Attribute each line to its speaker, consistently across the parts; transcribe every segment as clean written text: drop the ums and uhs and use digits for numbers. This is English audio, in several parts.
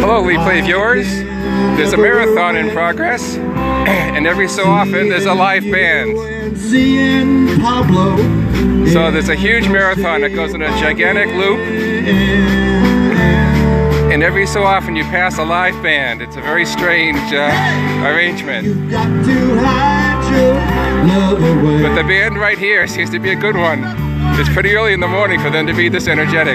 Speaker 1: Hello, replay viewers. There's a marathon in progress, and every so often there's a live band. So there's a huge marathon that goes in a gigantic loop, and every so often you pass a live band. It's a very strange arrangement. But the band right here seems to be a good one. It's pretty early in the morning for them to be this energetic.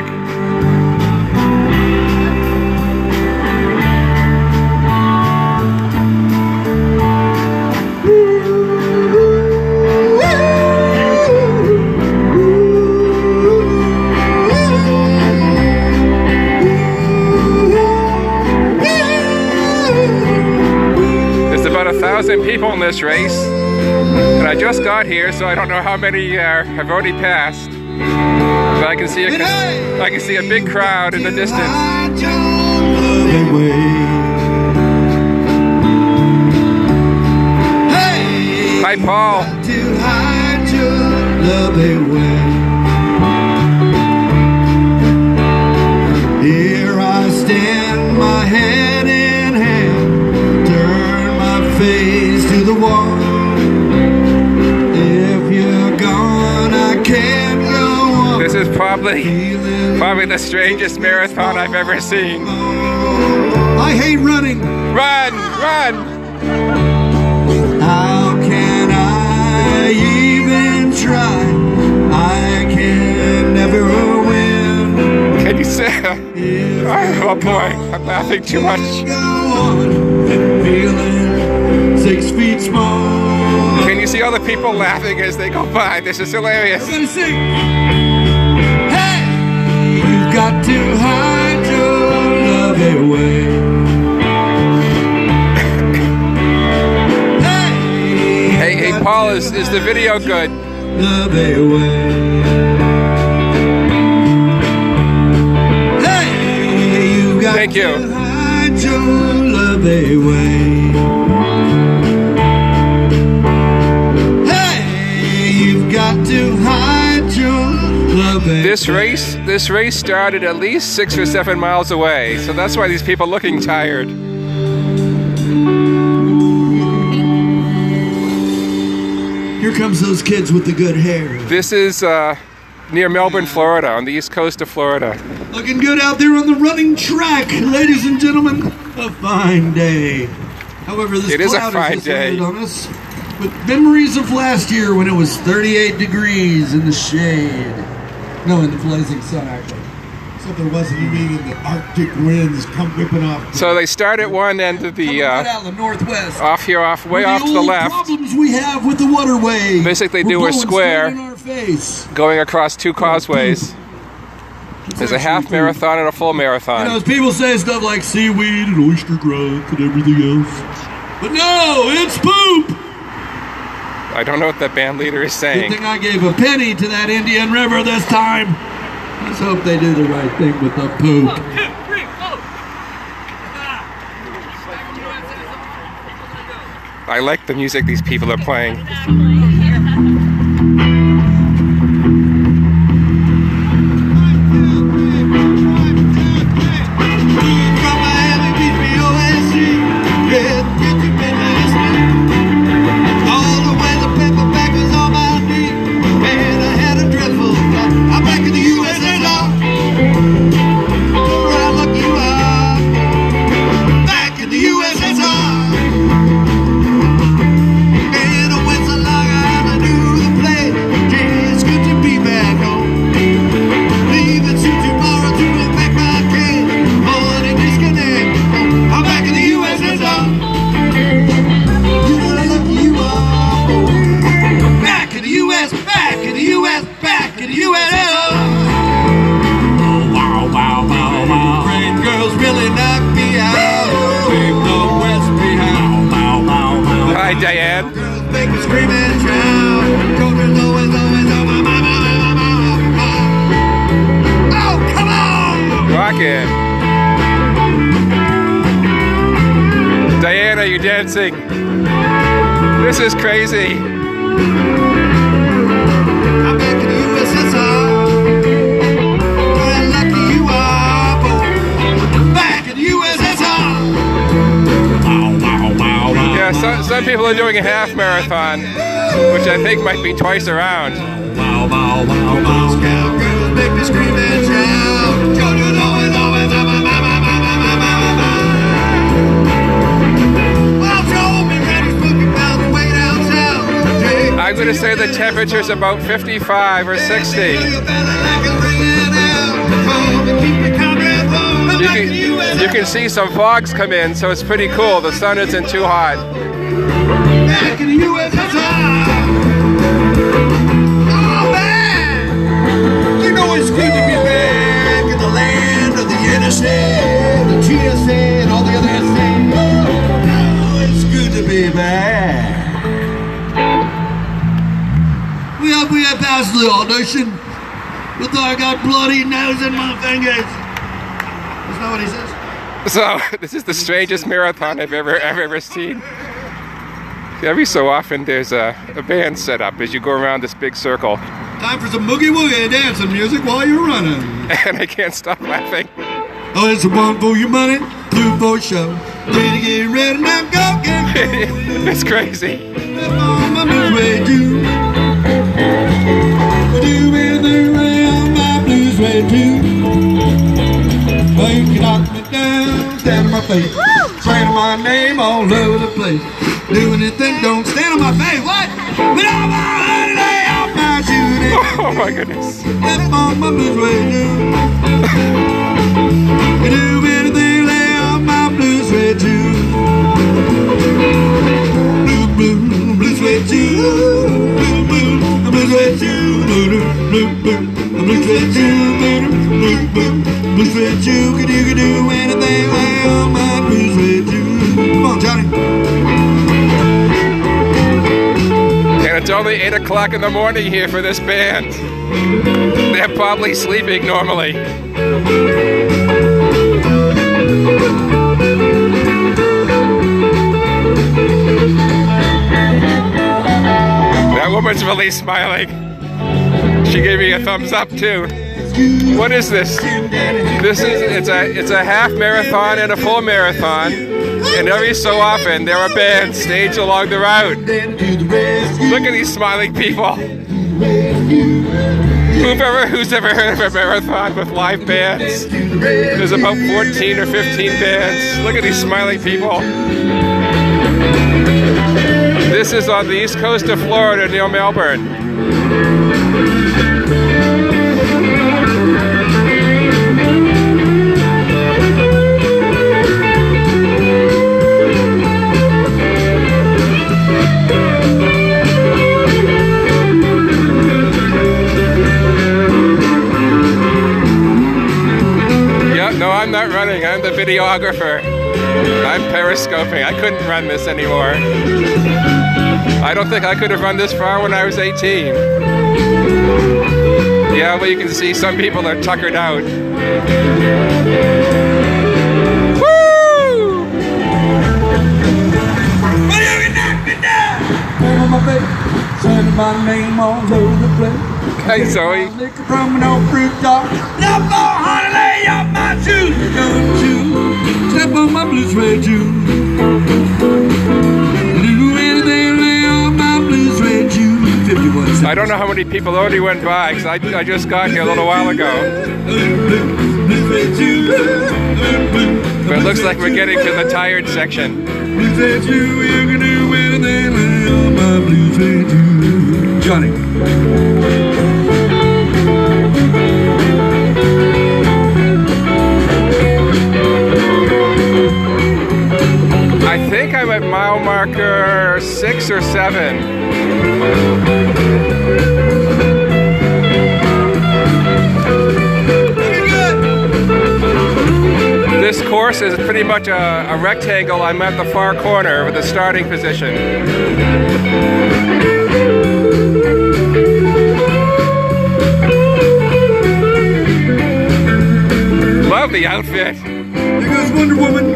Speaker 1: There's about 1,000 people in this race, and I just got here, so I don't know how many have already passed. But I can see a big crowd in the distance. Hi, Paul.
Speaker 2: Here I stand, my head in hand, turn my face to the wall. If you're gone, I can't go on.
Speaker 1: This is probably the strangest marathon I've ever seen.
Speaker 2: I hate running.
Speaker 1: Run, run!
Speaker 2: How can I even try? I can never win.
Speaker 1: Can you say? Oh boy, I'm laughing too much.
Speaker 2: Feeling 6 feet small.
Speaker 1: Can you see all the people laughing as they go by? This is hilarious.
Speaker 2: I'm gonna sing. Hey, you've got to hide your love away.
Speaker 1: Hey, Paul, is the video good?
Speaker 2: Love away. Hey, you've got
Speaker 1: Thank you.
Speaker 2: to hide your love away. Hey, you've got to hide your love away.
Speaker 1: This race started at least 6 or 7 miles away, so that's why these people are looking tired.
Speaker 2: Here comes those kids with the good hair.
Speaker 1: This is near Melbourne, Florida, on the east coast of Florida.
Speaker 2: Looking good out there on the running track, ladies and gentlemen. A fine day. However, this
Speaker 1: It is a
Speaker 2: cloud
Speaker 1: fine
Speaker 2: has
Speaker 1: day.
Speaker 2: descended on us with memories of last year when it was 38 degrees in the shade. No, in the blazing sun, actually.
Speaker 3: Except there wasn't even the Arctic winds come whipping off.
Speaker 1: So they start at one end of the,
Speaker 2: Coming right out of the northwest.
Speaker 1: way off to the left.
Speaker 2: Problems we have with the waterway.
Speaker 1: Basically
Speaker 2: We're
Speaker 1: do a
Speaker 2: blowing
Speaker 1: square.
Speaker 2: straight in our face.
Speaker 1: Going across 2 causeways. There's a half marathon and a full
Speaker 2: You know,
Speaker 1: marathon.
Speaker 2: as people say stuff like seaweed and oyster growth and everything else. But no, it's poop!
Speaker 1: I don't know what the band leader is
Speaker 2: Good
Speaker 1: saying.
Speaker 2: thing I gave a penny to that Indian River this time. Let's hope they do the right thing with the poop.
Speaker 4: 1, 2, 3, go!
Speaker 1: I like the music these people are playing. Hi, Diane.
Speaker 2: Oh, come on!
Speaker 1: Rockin'. Diane, are you dancing? This is crazy.
Speaker 2: I'm back in the USSR. How lucky you are, boy. Back in the USSR.
Speaker 1: some people are doing a half marathon, which I think might be twice around.
Speaker 2: Wow, wow, wow, wow. Cowgirls make me scream and shout. Georgia, always, always,
Speaker 1: I'm going to say the temperature's about 55 or 60. You can see some fogs come in, so it's pretty cool. The sun isn't too hot.
Speaker 2: Back in the USSR. Oh man, you know it's good to be back in the land of the NSA, the GSA, and all the other essays. Oh, it's good to be back. We have passed the audition, but I got bloody nose in my fingers. That's not what he says.
Speaker 1: So, this is the strangest marathon I've ever seen. Every so often there's a band set up as you go around this big circle.
Speaker 2: Time for some boogie woogie dancing music while you're running.
Speaker 1: And I can't stop laughing.
Speaker 2: Oh, it's a 1 for your money, 2 for show, 3 to get ready, now go get go.
Speaker 1: It's crazy.
Speaker 2: On my blues way too. Do anything on my blues way too. Oh, you can knock me down, stand on my face, saying my name all over the place. Do anything, don't stand on my face. What? But I'm honey, lay off my shoes.
Speaker 1: Oh my goodness.
Speaker 2: Step on my blues way too. Do anything, lay off my blues way too. Blues way too. Blues way too. Blues way too. Blues way too. Could you do anything, lay on my blues way too. Come on, Johnny.
Speaker 1: And it's only 8 o'clock in the morning here for this band. They're probably sleeping normally. That woman's really smiling. She gave me a thumbs up too. What is this? It's a half marathon and a full marathon. And every so often there are bands staged along the route. Look at these smiling people. Who's ever heard of a marathon with live bands? There's about 14 or 15 bands. Look at these smiling people. This is on the east coast of Florida near Melbourne. No, I'm not running. I'm the videographer. I'm periscoping. I couldn't run this anymore. I don't think I could have run this far when I was 18. Yeah, but you can see some people are tuckered out. Woo!
Speaker 2: Well, you can knock me down. On my face, saying my name all over the place.
Speaker 1: Hey, Zoe.
Speaker 2: From an old fruit dog. Now, honey, lay off my shoes. Don't you step on my blues red shoes. Do anything, lay off my blues red shoes. 51 cents.
Speaker 1: I don't know how many people already went by because I just got here a little while ago. But it looks like we're getting to the tired section.
Speaker 2: Blues red shoes, you can do anything, lay off my blues red shoes. Johnny.
Speaker 1: I think I'm at mile marker 6 or 7. This course is pretty much a rectangle. I'm at the far corner with the starting position. Love the outfit.
Speaker 2: There goes Wonder Woman.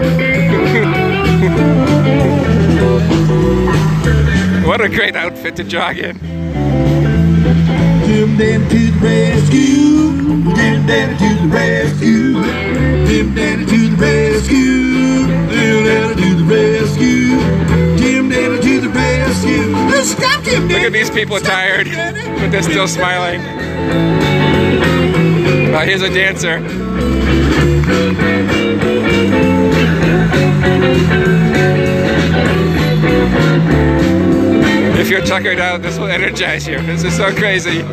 Speaker 1: What a great outfit to jog in.
Speaker 2: Jim Dandy to the rescue. Jim Dandy to the rescue. Jim Dandy to the rescue. Jim Dandy to the rescue. Jim Dandy to the
Speaker 1: Look at these people tired, but they're still smiling. Here's a dancer. If you're tuckered out, this will energize you. This is so crazy.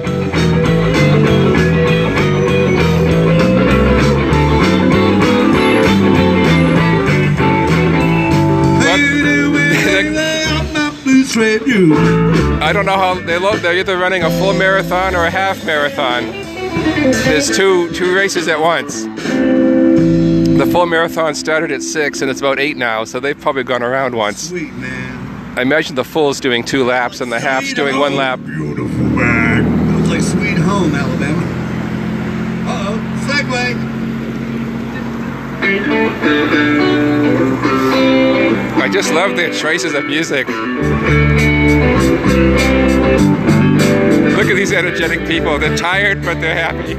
Speaker 1: I don't know how they look. They're either running a full marathon or a half marathon. There's two races at once. The full marathon started at 6 and it's about 8 now, so they've probably gone around once.
Speaker 3: Sweet, man.
Speaker 1: I imagine the full's doing 2 laps and the half's doing 1 lap.
Speaker 3: Beautiful man.
Speaker 2: Looks like Sweet Home, Alabama. Uh-oh, segue.
Speaker 1: I just love their choices of music. Look at these energetic people. They're tired, but they're happy.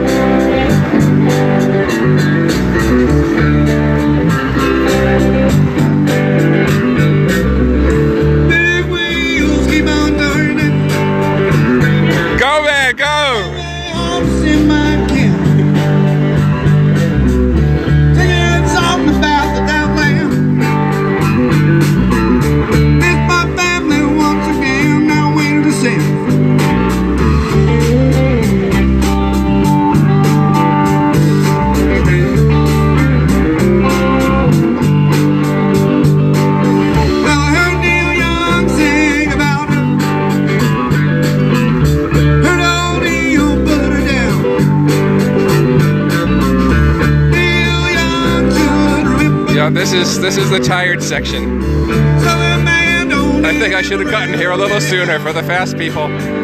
Speaker 2: Big wheels keep on turning.
Speaker 1: Go, man, go!
Speaker 2: Hops in my camp. Singing something about the downland. It's my family once again. Now waiting to sing.
Speaker 1: This is the tired section. I think I should have gotten here a little sooner for the fast people.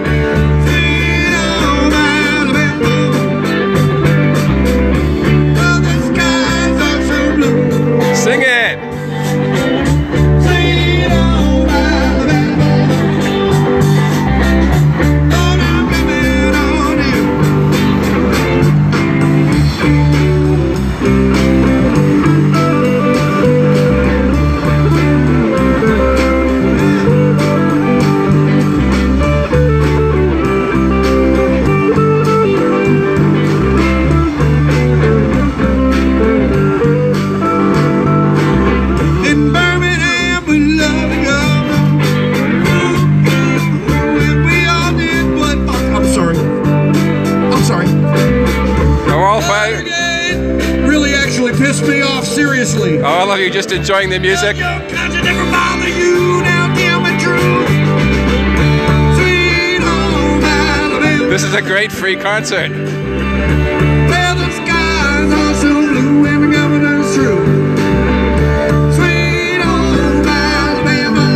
Speaker 1: Sing it!
Speaker 2: Pissed me off, seriously.
Speaker 1: All of you just enjoying the music? This is a great free concert.
Speaker 2: Well, the skies are so blue and the governor's true. Sweet home Alabama.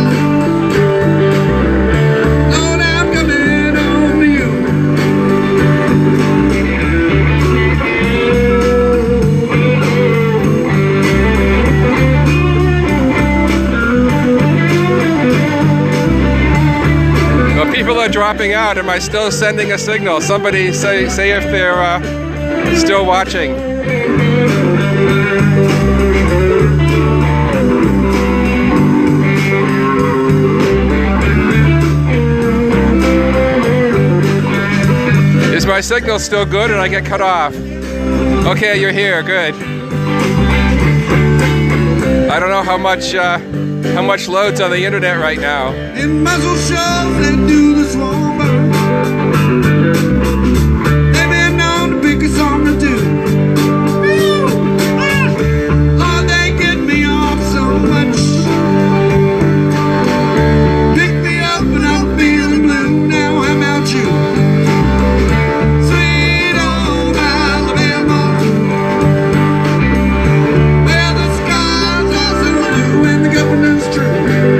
Speaker 2: Lord, I'm coming home to you.
Speaker 1: People are dropping out. Am I still sending a signal? Somebody say if they're still watching. Is my signal still good and I get cut off? Okay, you're here. Good. I don't know how much loads on the internet right now.
Speaker 2: In muzzle shows that do the swamp burn. They've been known to pick a song or two. Lord, they get me off so much. Pick me up and I'm feeling blue. Now how about you? Sweet home Alabama. Where the skies are so blue and the governor's true.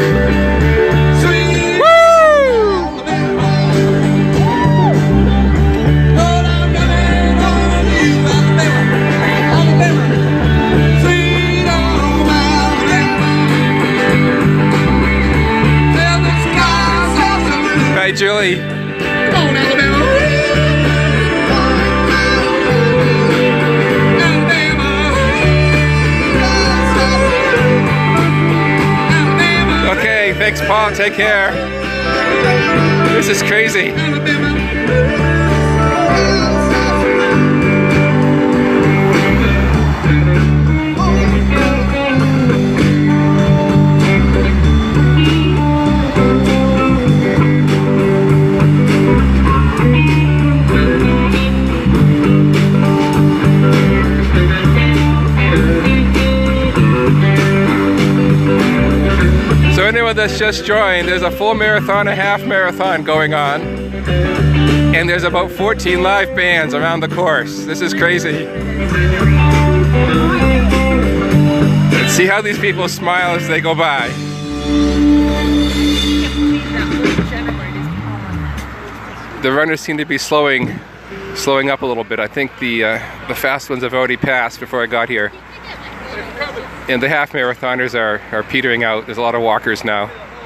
Speaker 1: Hey, Julie.
Speaker 2: Come on, Alabama.
Speaker 1: Okay, thanks, Paul. Take care. This is crazy. So anyone that's just joined, there's a full marathon, a half marathon going on. And there's about 14 live bands around the course. This is crazy. And see how these people smile as they go by. The runners seem to be slowing up a little bit. I think the fast ones have already passed before I got here. And the half marathoners are petering out. There's a lot of walkers now.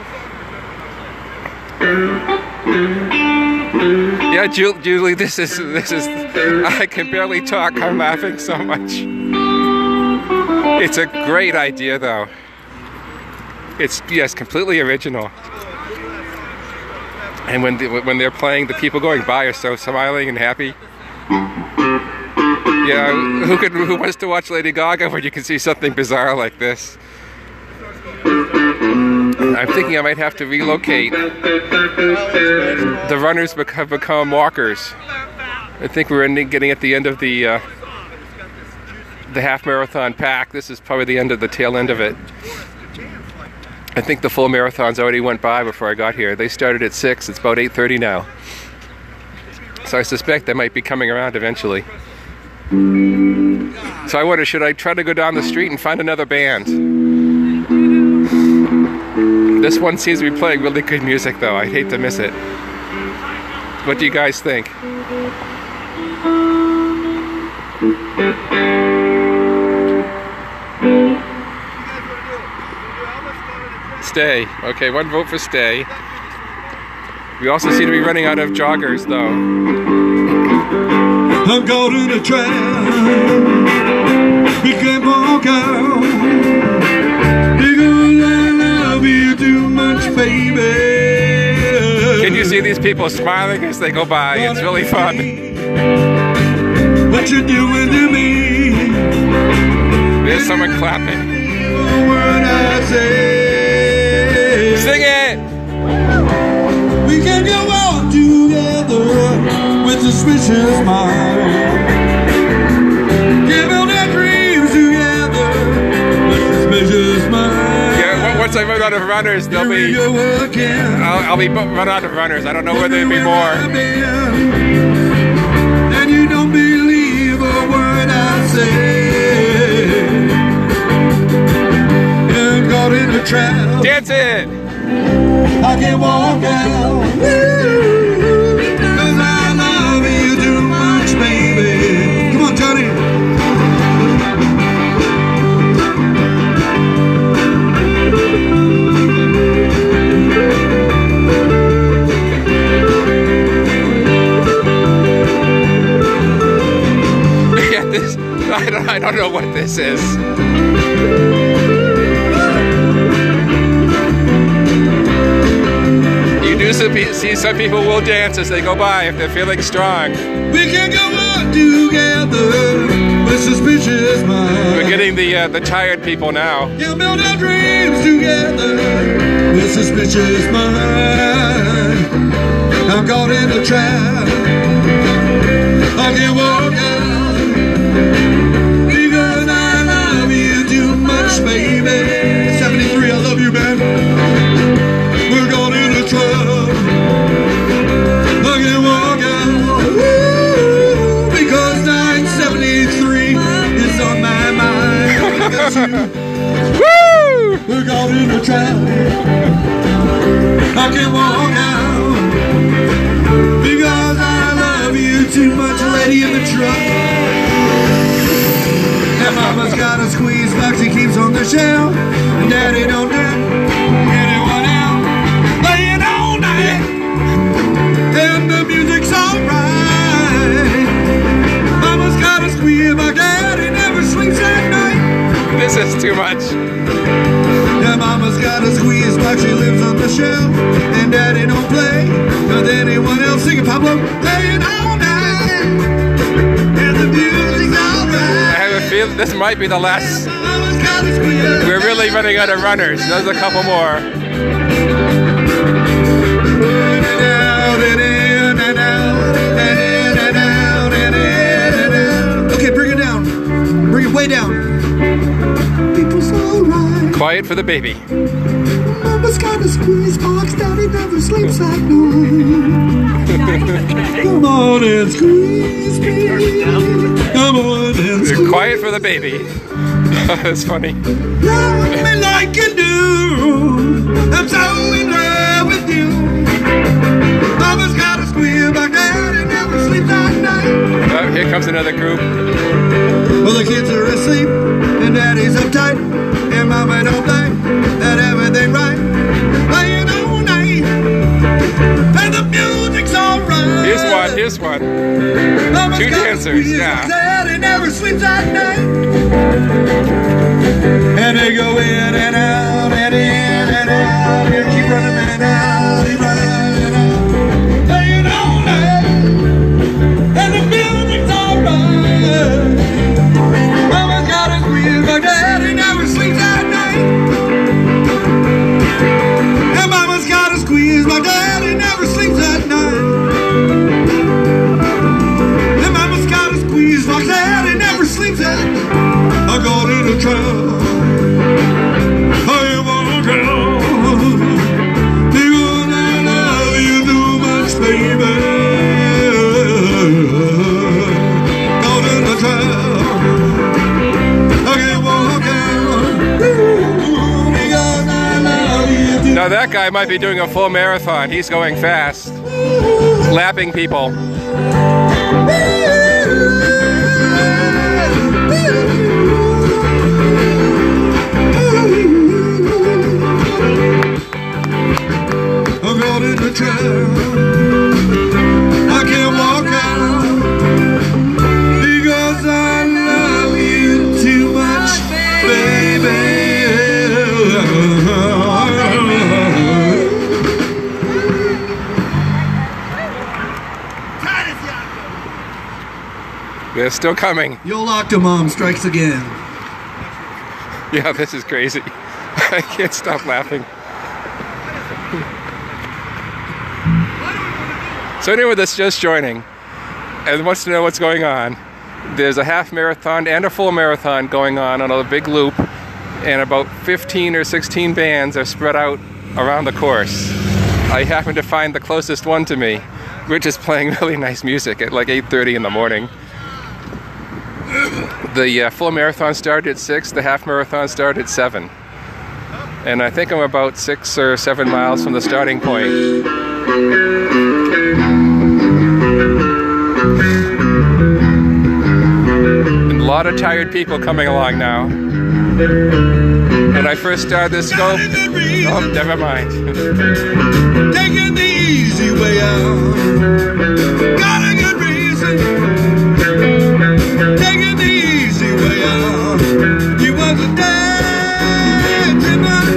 Speaker 1: Yeah, Julie, this is, I can barely talk. I'm laughing so much. It's a great idea though. It's, yes, completely original. And when they're playing, the people going by are so smiling and happy. Yeah, who wants to watch Lady Gaga when you can see something bizarre like this? I'm thinking I might have to relocate. The runners have become walkers. I think we're getting at the end of the half marathon pack. This is probably the end of the tail end of it. I think the full marathons already went by before I got here. They started at 6. It's about 8:30 now. So I suspect they might be coming around eventually. So I wonder, should I try to go down the street and find another band? This one seems to be playing really good music though. I'd hate to miss it. What do you guys think? Stay. Okay, one vote for stay. We also seem to be running out of joggers though.
Speaker 2: I'm caught in a trap. We can't walk out because I love you too much, baby.
Speaker 1: Can you see these people smiling as they go by? It's really fun.
Speaker 2: What you doing to me?
Speaker 1: There's someone clapping.
Speaker 2: What I say.
Speaker 1: Sing it!
Speaker 2: We can go out together with suspicious minds. Give out our dreams together with suspicious minds.
Speaker 1: Yeah, once I run out of runners, they'll be. I'll be run out of runners. I don't know whether there'll be more.
Speaker 2: And you don't believe a word I say. I'm caught in a trap.
Speaker 1: Dance it!
Speaker 2: I can't walk out. Cause I love you too much, baby. Come on, Johnny.
Speaker 1: Yeah, this. I don't know what this is. You do see some people will dance as they go by if they're feeling strong.
Speaker 2: We can go out together with suspicious minds.
Speaker 1: We're getting the tired people now.
Speaker 2: We'll build our dreams together with suspicious minds. I'm caught in a trap. I can't walk out because I love you too much, baby. 73, I love you, man. We're caught in a trap. I can't walk out because 973 is on my mind.
Speaker 1: Woo!
Speaker 2: We're caught in a trap. I can't walk out because I love you too much, lady in the truck. And mama's got a squeeze box she keeps on the shelf. And daddy don't let anyone out playing all night. And the music's alright. Mama's got a squeeze box, daddy never sleeps at night.
Speaker 1: This is too much.
Speaker 2: And Mama's got a squeeze box, she lives on the shelf. And Daddy don't play with anyone else. Sing it, Pablo. Playing all night, and the music's alright.
Speaker 1: I have a feeling this might be the last.
Speaker 2: Mama's got a squeeze.
Speaker 1: We're really running out of runners. There's a couple more.
Speaker 2: Okay, bring it down. Bring it way down. People's alright.
Speaker 1: Quiet for the baby.
Speaker 2: Mama's got a squeeze box, Daddy never sleeps at night. Come on and squeeze me. Come on and squeeze.
Speaker 1: Quiet for the baby. That's funny.
Speaker 2: Love me like you do. I'm so in love with you. Mama's got a squeeze box, Daddy never sleeps at night.
Speaker 1: Oh, here comes another group.
Speaker 2: Well, the kids are asleep, and Daddy's uptight, and Mama don't play that everything right. Playing all night, and the music's alright.
Speaker 1: Here's one.
Speaker 2: Mama's
Speaker 1: Two
Speaker 2: got a
Speaker 1: dancers,
Speaker 2: squeeze
Speaker 1: yeah.
Speaker 2: box, Daddy never sleeps at night. And they go in and out, and in and out, and keep running in and out, keep running in and out. Playing all night, and the music's alright. Mama's got a squeeze box, Daddy never sleeps at night. And Mama's got a squeeze box, Daddy never sleeps at night. And Mama's got a squeeze box, Daddy never sleeps at night. I got in a trap. I wanna go. Because I love you too much, baby. Got in a trap.
Speaker 1: Now that guy might be doing a full marathon. He's going fast, lapping people.
Speaker 2: I'm out in the trap. I can't walk out because I love you too much, baby.
Speaker 1: They're still coming.
Speaker 2: Your Octomom strikes again.
Speaker 1: Yeah, this is crazy. I can't stop laughing. So anyone that's just joining and wants to know what's going on, there's a half marathon and a full marathon going on a big loop, and about 15 or 16 bands are spread out around the course. I happened to find the closest one to me, which is playing really nice music at like 8:30 in the morning. The full marathon started at 6, the half marathon started at 7. And I think I'm about 6 or 7 miles from the starting point. And a lot of tired people coming along now. When I first started this scope, oh, never mind.
Speaker 2: Taking the easy way out. Got a good reason. Taking the easy way out. He was a dancing man.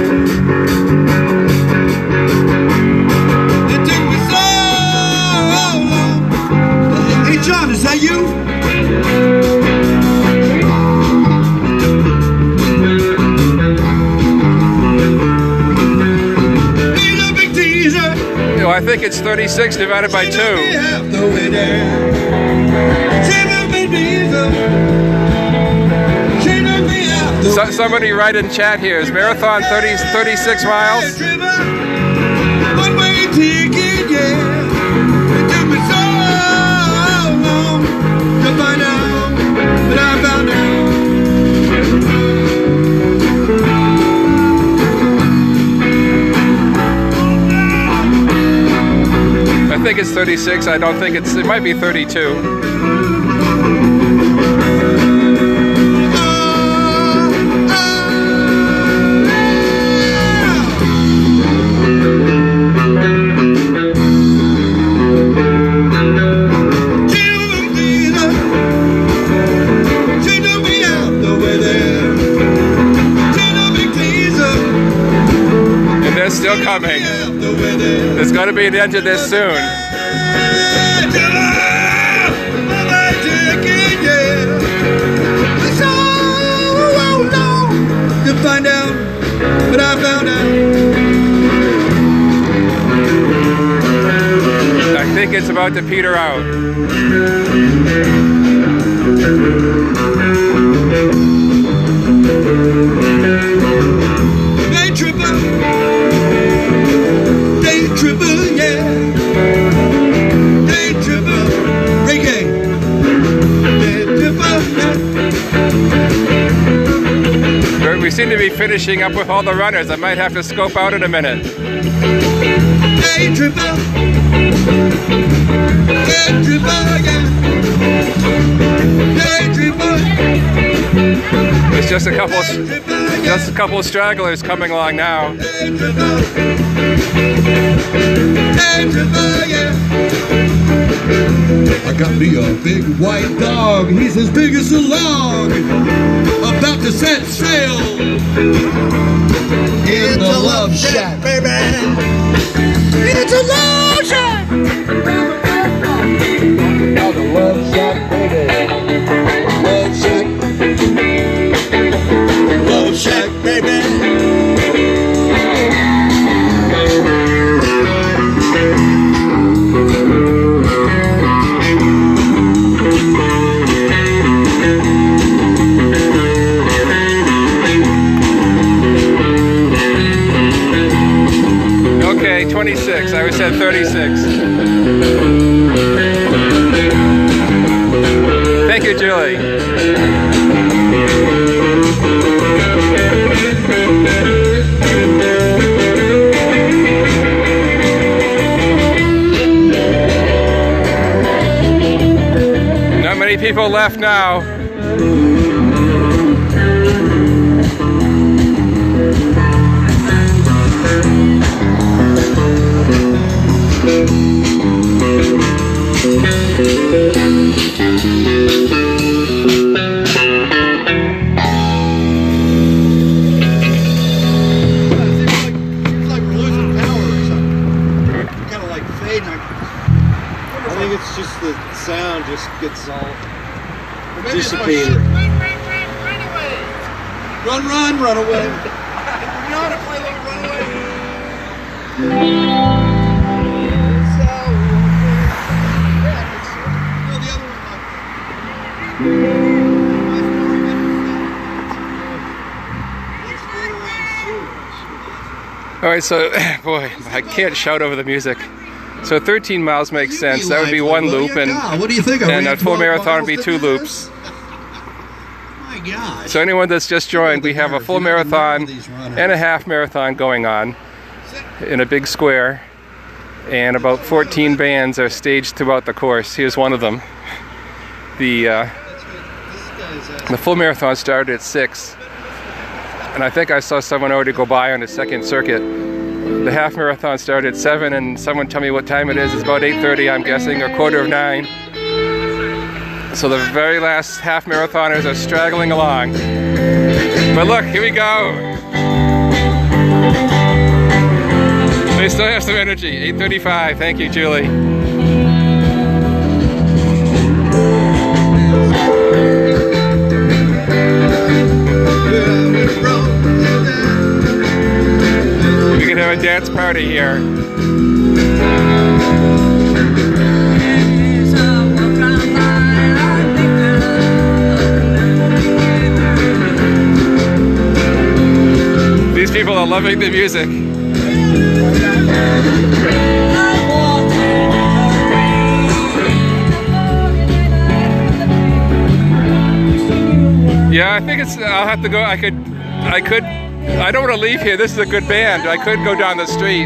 Speaker 2: It took me so long. Hey John, is that you?
Speaker 1: I think it's 36 divided by 2. So, somebody write in chat here, is marathon 36 miles?
Speaker 2: One-way ticket, yeah. It took me so long to find out, but I found out.
Speaker 1: I think it's 36. I don't think it might be 32. coming. There's got to be an end to this soon.
Speaker 2: To find out, but I found out.
Speaker 1: I think it's about to peter out.
Speaker 2: Day tripper, yeah. Day tripper, reggae. Day tripper, yeah.
Speaker 1: We seem to be finishing up with all the runners. I might have to scope out in a minute.
Speaker 2: Day tripper. Day tripper, yeah. Day tripper.
Speaker 1: There's just a couple of stragglers coming along now.
Speaker 2: Day tripper. Day tripper, yeah. I got me a big white dog. He's as big as a log. About to set sail in the love shack, baby. It's a love shack. Now the love shack, baby. Love shack. Love shack, baby.
Speaker 1: Okay, 26. I always said 36. Thank you, Julie. Not many people left now.
Speaker 4: Sound just gets all
Speaker 2: dissipated. Run, run, run away.
Speaker 4: You know how to play a little runaway?
Speaker 1: All right, so, boy, I can't shout over the music. So 13 miles makes sense. That would be one loop, and
Speaker 2: what do you think?
Speaker 1: a full marathon would be 2 loops.
Speaker 2: My God.
Speaker 1: So anyone that's just joined, we have a full marathon and a half marathon going on in a big square, and about 14 bands are staged throughout the course. Here's one of them. The full marathon started at 6, and I think I saw someone already go by on the second circuit. The half marathon started at 7, and someone tell me what time it is. It's about 8:30, I'm guessing, or 9:15. So the very last half marathoners are straggling along. But look, here we go. They still have some energy. 8:35. Thank you, Julie. We can have a dance party here. These people are loving the music. Yeah, I think I'll have to go. I don't want to leave here. This is a good band. I could go down the street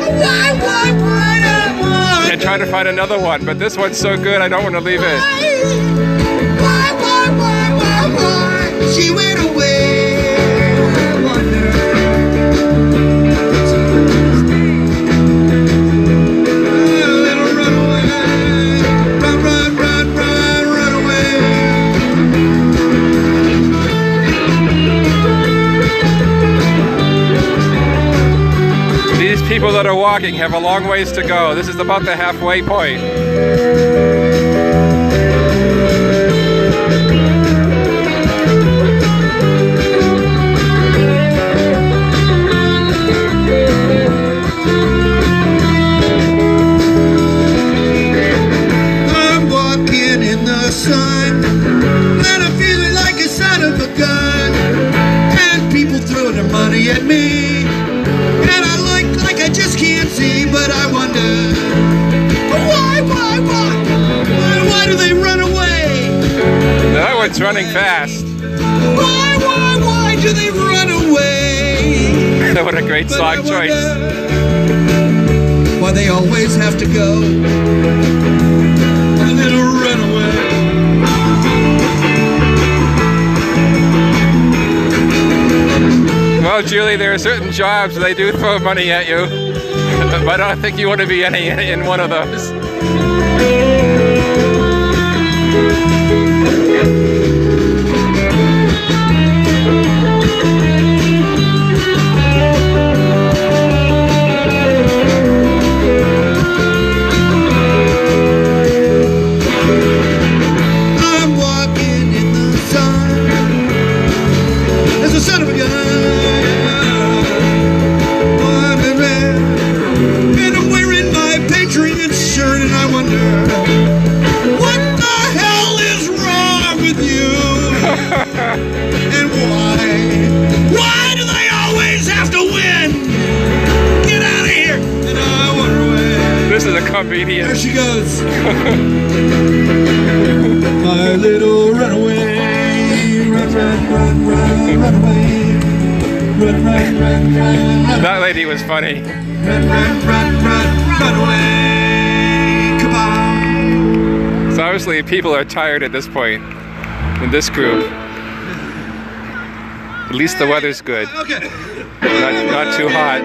Speaker 1: and try to find another one, but this one's so good I don't want to leave it.
Speaker 2: She went away. I wonder. Run away. Run, run, run, run, run away.
Speaker 1: people that are walking have a long ways to go. This is about the halfway point.
Speaker 2: I'm walking in the sun, and I'm feeling like a son of a gun, and people throw their money at me, and I look like I just can't see, but I wonder why do they run away?
Speaker 1: That one's running fast.
Speaker 2: Why do they run away?
Speaker 1: What a great song choice.
Speaker 2: Why they always have to go a little runaway.
Speaker 1: Well, Julie, there are certain jobs they do throw money at you, but I don't think you want to be in one of those.
Speaker 2: I'm walking in the sun as a son of a gun. And I'm wearing my Patriots shirt, and I wonder what the hell is wrong with you? And why do they always have to win? Get out of here! And I wonder why.
Speaker 1: This is a comedian.
Speaker 2: There she goes. My little runaway. Run, run, run, run, run away. Run, run, run, run.
Speaker 1: That lady was funny.
Speaker 2: Run, run, run, run, run away. Come on.
Speaker 1: So obviously people are tired at this point in this group. At least the weather's good.
Speaker 2: Okay.
Speaker 1: Not too hot.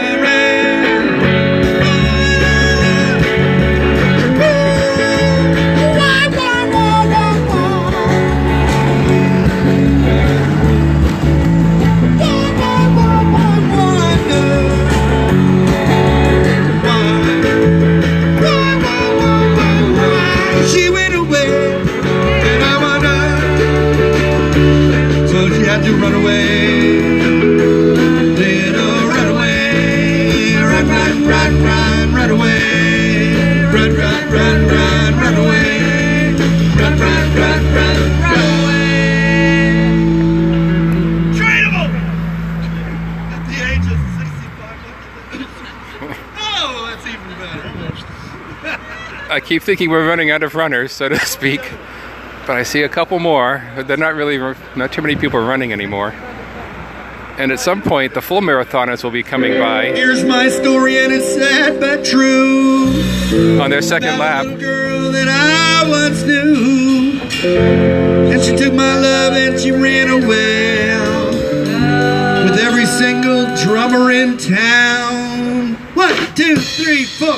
Speaker 2: She went away, and I wonder, so she had to run away. Little run away, run, run, run, run, run away. Run, run, run, run, run away. Run, run, run, run, run away. Trainable! At the age of 65. Oh, that's even better.
Speaker 1: I keep thinking we're running out of runners, so to speak, but I see a couple more. They're not too many people running anymore. And at some point, the full marathoners will be coming by
Speaker 2: Here's my story, and it's sad but true.
Speaker 1: on their second
Speaker 2: About a
Speaker 1: lap.
Speaker 2: little girl that I once knew, and she took my love and she ran away with every single drummer in town. 1, 2, 3, 4.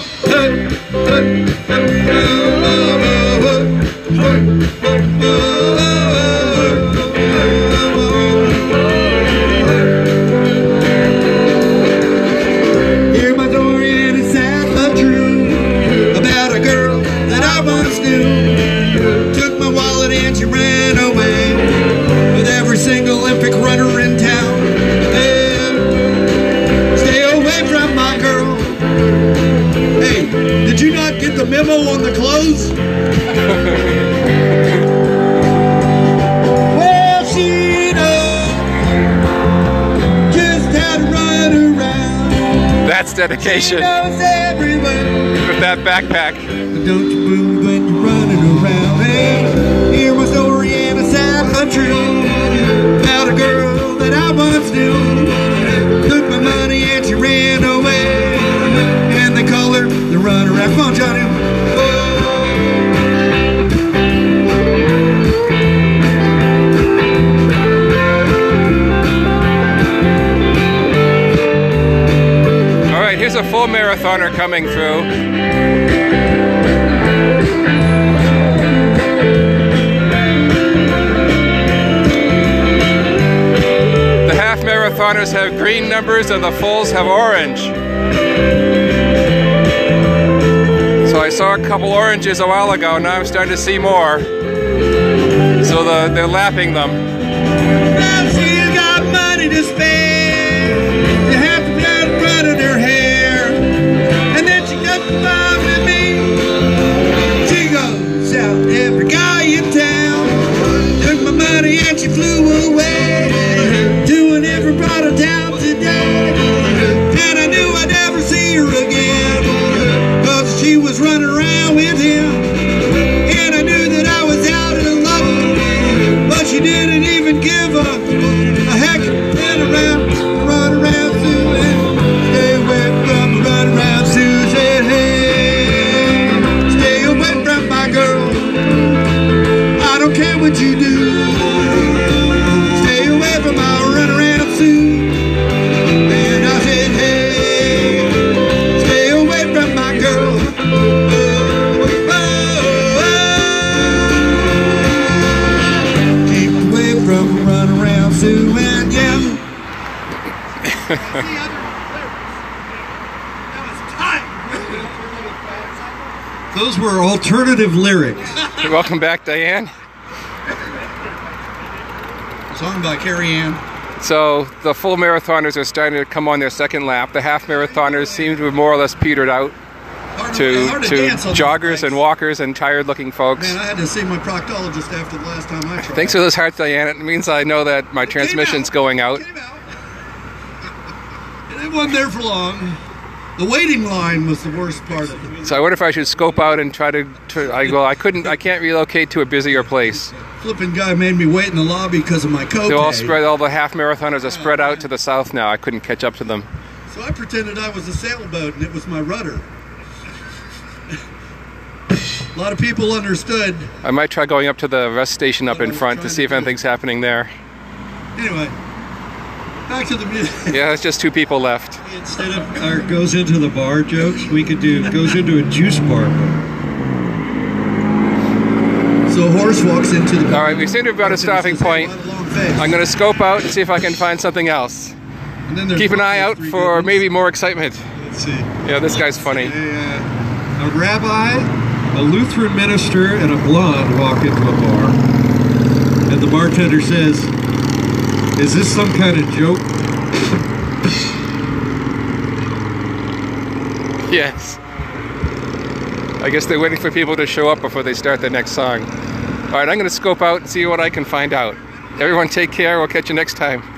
Speaker 2: Hear my story, and it's sad but true, about a girl that I once knew. Took my wallet and she ran away with every single Olympic runner in town. Stay away from my girl. Hey, did you not get the memo on the clothes? Well, she knows just how to run around.
Speaker 1: That's dedication
Speaker 2: She knows everywhere.
Speaker 1: with that backpack.
Speaker 2: But don't you move when you're running around. Hey, hear my story, and it's sad but true, about a girl that I once knew. Took my money and she ran away, and they call her the runner. Come on, Johnny.
Speaker 1: All right, here's a full marathoner coming through. The half marathoners have green numbers and the fulls have orange. So I saw a couple oranges a while ago, now I'm starting to see more. So they're lapping them.
Speaker 2: Now she's got money to spare. You have to put a front of her hair. And then she comes by with me. She goes out to every guy in town. Took my money and she flew away. Doing every part of town today. And I knew I'd never see her again. Cause she was running around with him. And I knew that I was out of luck. But she didn't even give a heck. Run around Susan. Stay away from the run around Susan. Hey, stay away from my girl. I don't care what you do. Stay away from my run around Sue. And I said, hey, stay away from my girl. Keep away from run around Sue and yeah. Those were alternative lyrics.
Speaker 1: Welcome back, Diane.
Speaker 2: Song by Carrie Ann.
Speaker 1: So the full marathoners are starting to come on their second lap. The half marathoners seem to have more or less petered out to joggers and walkers and tired looking folks.
Speaker 2: Man, I had to see my proctologist after the last time I tried.
Speaker 1: Thanks for those hearts, Diane. It means I know that my transmission's going out.
Speaker 2: It wasn't there for long. The waiting line was the worst part of it.
Speaker 1: So I wonder if I should scope out and try to I can't relocate to a busier place.
Speaker 2: Flipping guy made me wait in the lobby because of my copay.
Speaker 1: All the half marathoners are spread out to the south now. I couldn't catch up to them.
Speaker 2: So I pretended I was a sailboat and it was my rudder. A lot of people understood.
Speaker 1: I might try going up to the rest station up in front to see if anything's happening there.
Speaker 2: Anyway, back to the music.
Speaker 1: Yeah, it's just two people left.
Speaker 2: Instead of our goes into the bar jokes, we could do goes into a juice bar. So a horse walks into the bar.
Speaker 1: All right, we seem to have got a stopping point. I'm going to scope out and see if I can find something else. Keep an eye out for maybe more excitement.
Speaker 2: Let's see.
Speaker 1: Yeah, this guy's funny.
Speaker 2: A rabbi, a Lutheran minister, and a blonde walk into a bar. And the bartender says, "Is this some kind of joke?"
Speaker 1: Yes. I guess they're waiting for people to show up before they start the next song. All right, I'm going to scope out and see what I can find out. Everyone take care. We'll catch you next time.